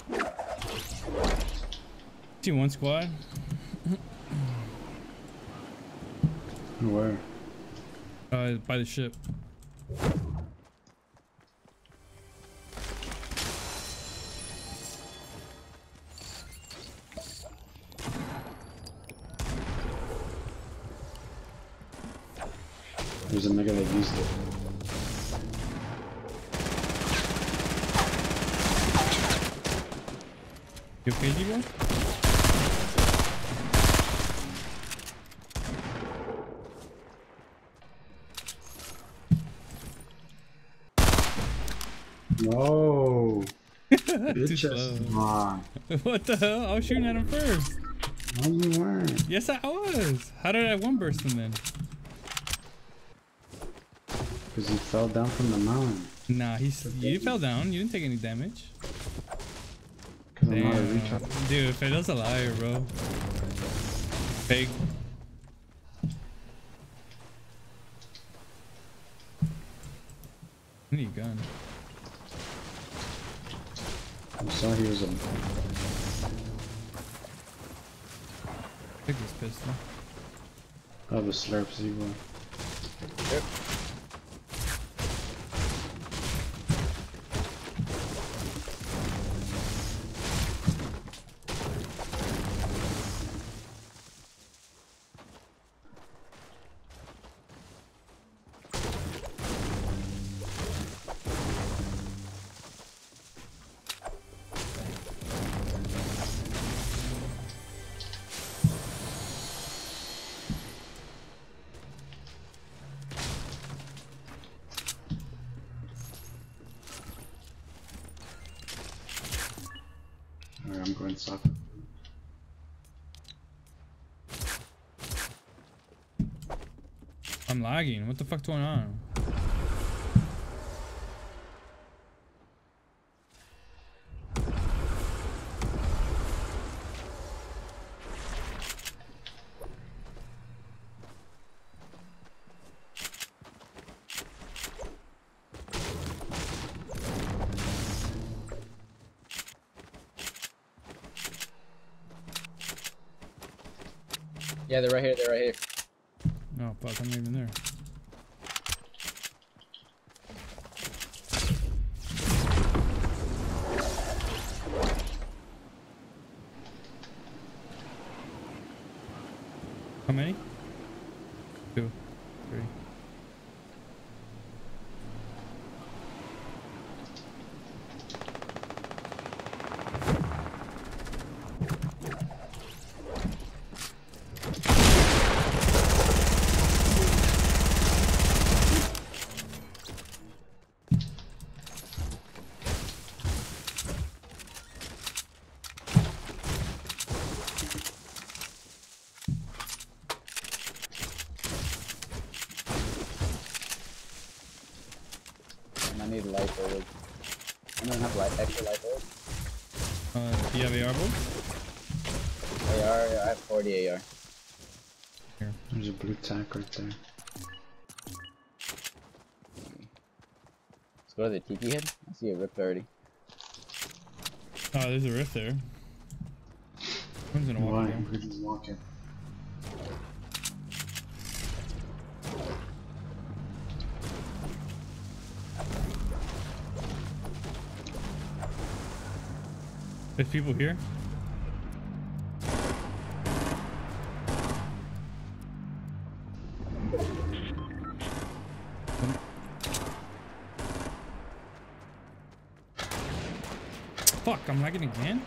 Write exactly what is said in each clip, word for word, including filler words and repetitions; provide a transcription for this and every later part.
See one squad. Where? Uh, by the ship. There's a nigga that used it. You okay, G-Boy? No. Too Bitch slow. ass mom. What the hell? I was shooting at him first. No, you weren't. Yes, I was. How did I one burst him then? Because he fell down from the mountain. Nah, he's you fell down. You didn't take any damage. Because I'm not a Damn. retard. Dude, Fidel's a liar, bro. Fake. I need a gun. I saw he was a. Take this pistol. Oh, the slurp zero. Yep. Alright, I'm going soccer. I'm lagging. What the fuck's going on? Yeah, they're right here. They're right here. No, fuck, I'm not even there. How many? Two, three. I need a light bulb. I don't have light, extra light bulb. Uh, do you have A R bullets? A R, yeah, I have forty A R. Here. There's a blue tack right there. Let's go to the tiki head. I see it ripped already. Oh, there's a rift there. Who's gonna walk Why? there? We're just walking. There's people here. Fuck, I'm lagging again?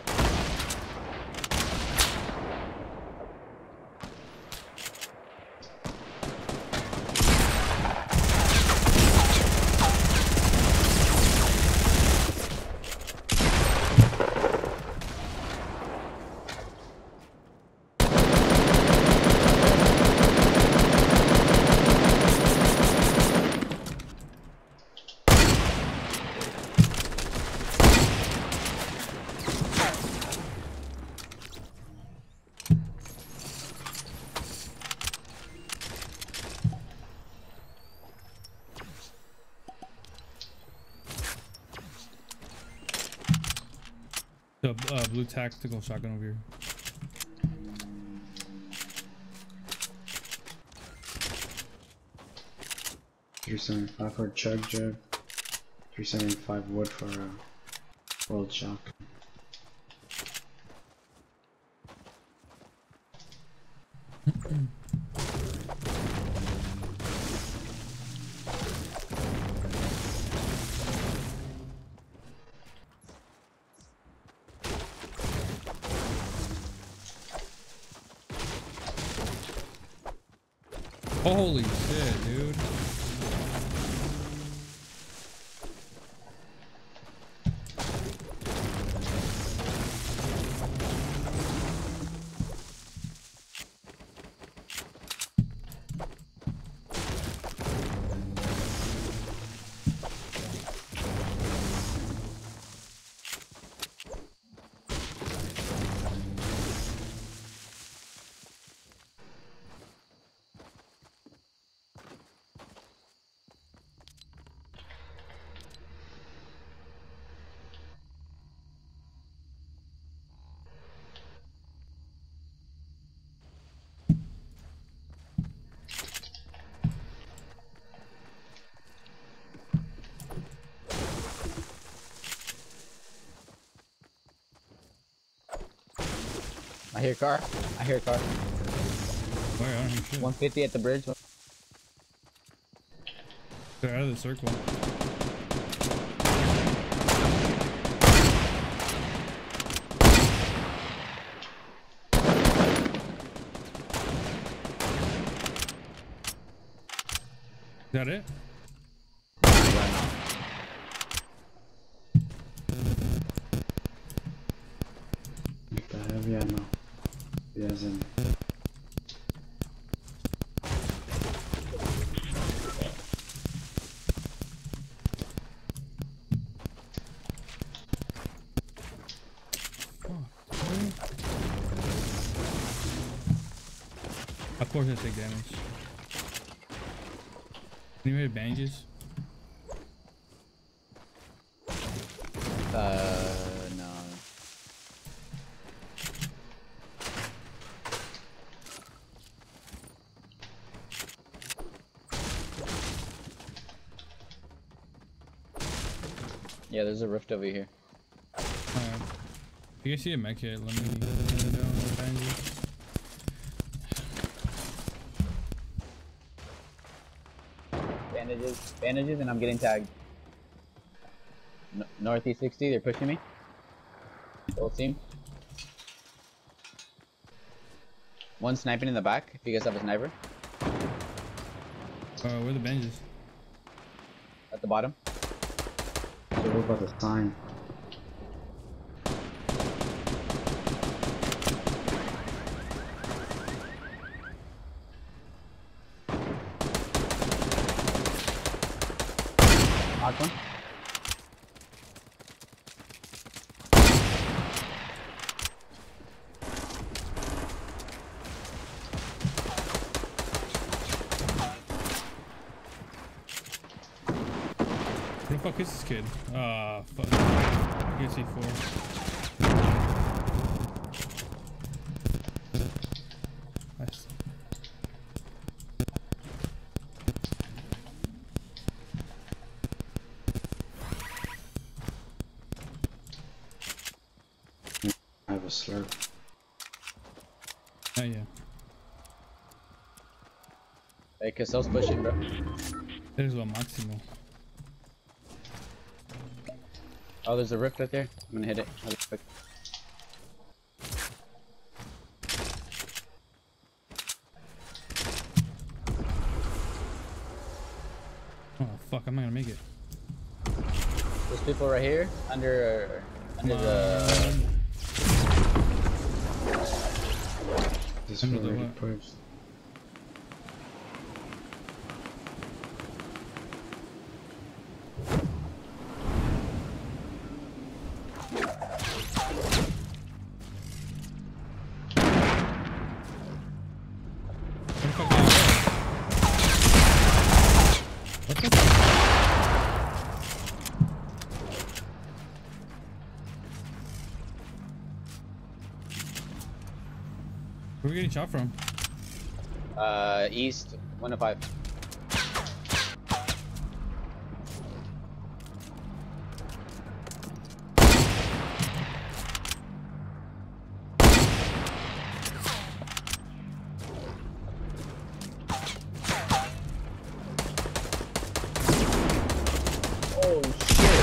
The uh, blue tactical shotgun over here. three seventy-five for a chug jug. three seventy-five wood for a world shotgun. Holy shit, dude. I hear a car. I hear a car. Where? I don't hear shit. one fifty at the bridge. They're out of the circle. Is that it? Make the heavy ammo. He has any. Of course I take damage. Any way bandages? Uh, no. Yeah, there's a rift over here. Alright. If you guys see a mech hit, let me know the bandages. Bandages, bandages, and I'm getting tagged. N Northeast sixty, they're pushing me. Full team. One sniping in the back, if you guys have a sniper. Uh, where are the bandages? At the bottom. So what about the sign? Knocked one. Where the fuck is this kid? Ah, fuck. I can see four. Nice. I have a slurp. Oh yeah. Hey, Castell's pushing, bro. There's a Maximo. Oh, there's a rift right there. I'm gonna hit it. Really quick. Oh fuck, I'm not gonna make it. There's people right here under under Come the. on. This Under the already what? pushed. Where the fuck did it go? What the fuck? Where are we getting shot from? Uh, east, one to five. Oh shit!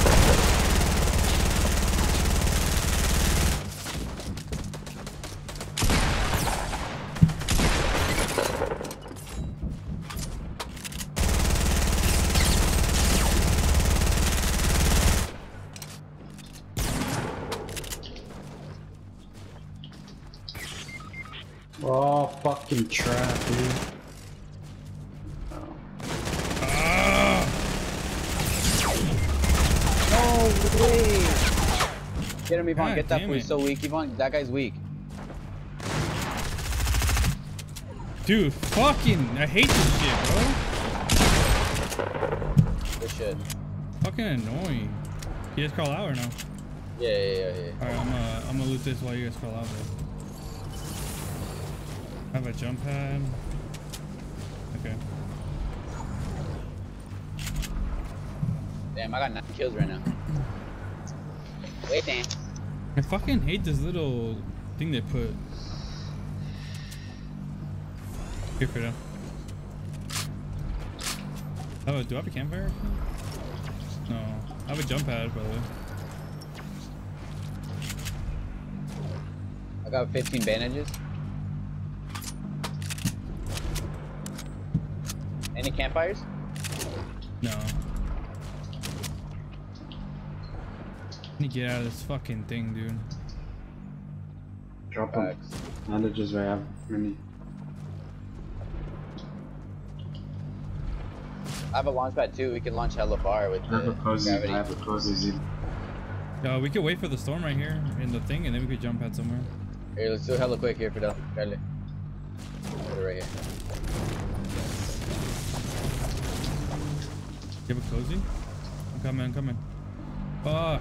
Oh, fucking trap, dude. Ah! No way! Get him, Yvonne. God Get that damn boy it. so weak. Yvonne, that guy's weak. Dude, fucking, I hate this shit, bro. Good shit. Fucking annoying. You guys crawl out or no? Yeah, yeah, yeah, yeah. Alright, I'm gonna I'm gonna loot this while you guys crawl out, bro. I have a jump pad. Okay. Damn, I got nine kills right now. Wait, damn. I fucking hate this little thing they put. Here for them. Oh, do I have a campfire? No. I have a jump pad, by the way. I got fifteen bandages. Any campfires? No. I need to get out of this fucking thing, dude. Drop them. Facts. Bandages, I have many. I have a launch pad too. We can launch hella far with I have the a cozy. gravity. I have a cozy zip. Uh, we could wait for the storm right here in the thing, and then we could jump out somewhere. Here, let's do it hella quick here, Fidel. Charlie. Put it right here. You have a cozy? I'm coming, I'm coming. Fuck.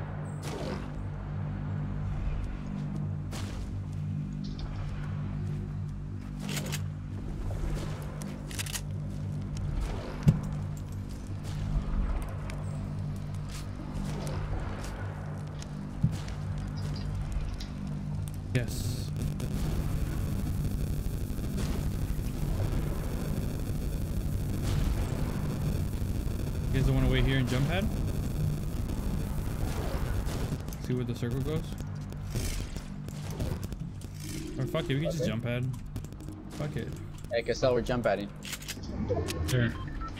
Yes. You guys don't want to wait here and jump pad? See where the circle goes? Or fuck it, we can just Okay. jump pad. Fuck it. Hey, Cassell, we're jump padding. Sure.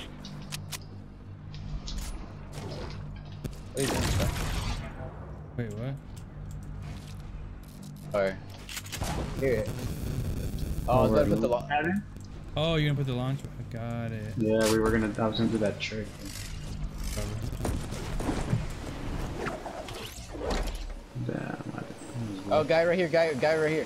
What are you doing, bro? Wait, what? Alright. Here. Oh, I was Oh, about to we're put the low. lo- Oh, you're gonna put the launch pad. Got it. Yeah, we were gonna. I was gonna do that trick. Damn. I, Oh, guy right here, guy, guy right here.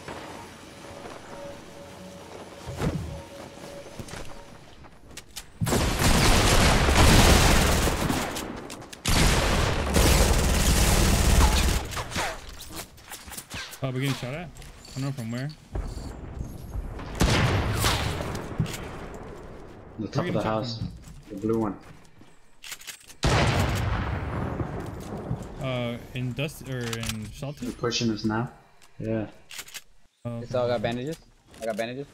Oh, we're getting shot at? I don't know from where. the top of getting the shot house. The blue one. Uh, in dust or in shelter? They're pushing us now. Yeah. Oh, Cassell, I got bandages. I got bandages.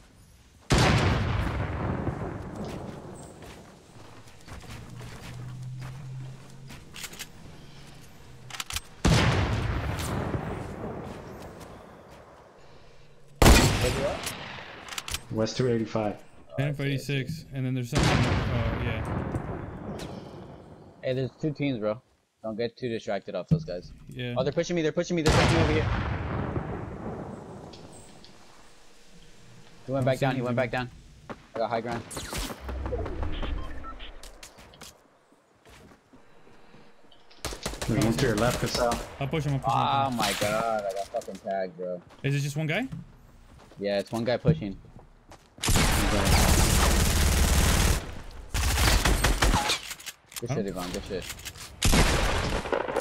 Where's it at? West two eighty-five. ten for eighty-six, and then there's something. Oh, yeah. Hey, there's two teams, bro. Don't get too distracted off those guys. Yeah. Oh, they're pushing me. They're pushing me. They're pushing me over here. He went I'm back down. He seeing went them. back down. I got high ground. There's one to your left, Cassell. I'll push him, I'll push him. Oh I'll push my god, I got fucking tagged, bro. him. Is it just one guy? Yeah, it's one guy pushing. Good Oh. shit, Yvonne. Good shit.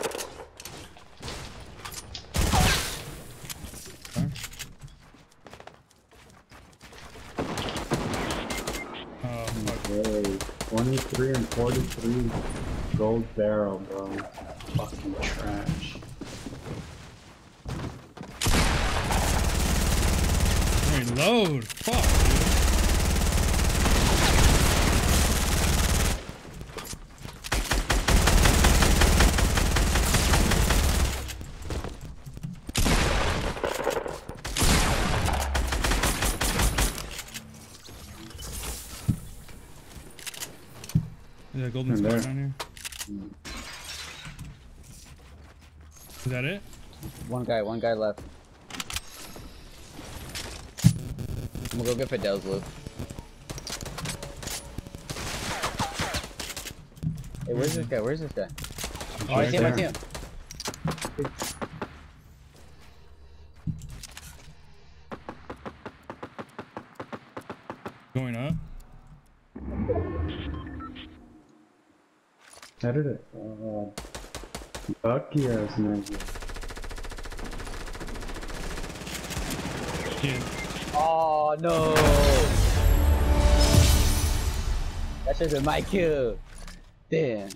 Huh? twenty-three and forty-three gold barrel, bro. Fucking trash. Reload. Fuck, dude. Is that golden spot down here? Is that it? One guy, one guy left. I'm gonna go get Fidel's loot. Hey, where's this guy? Where's this guy? Oh, I see him, I see him. Going up? How did it? Uh, Bucky ass nigga. Yeah. Oh no! That should've been my kill. Damn.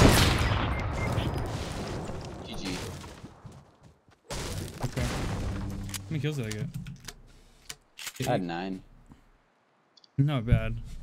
G G. Okay. How many kills did I get? I had nine. Not bad.